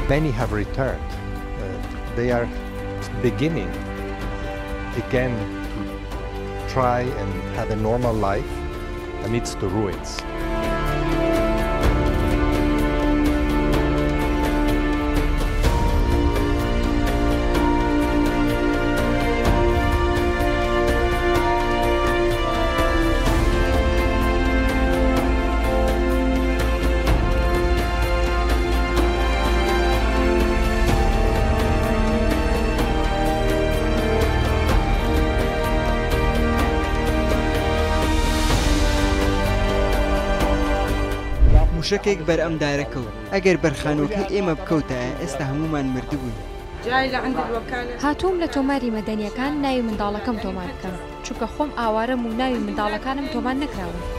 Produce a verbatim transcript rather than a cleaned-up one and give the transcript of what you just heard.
Many have returned. Uh, they are beginning again to try and have a normal life amidst the ruins. موشکێک بەرئەم دارەکەوت ئەگەر بەرخانۆکەی ئێمە بکەوتە ئێستا هەمومان مردبووین. هاتووم لە تۆماری مەدەنیەکان ناوی منداڵەکەم تۆمار بکەم چونکە خۆم ئاوارەم و ناوی منداڵەکانم تۆمار نەکراون.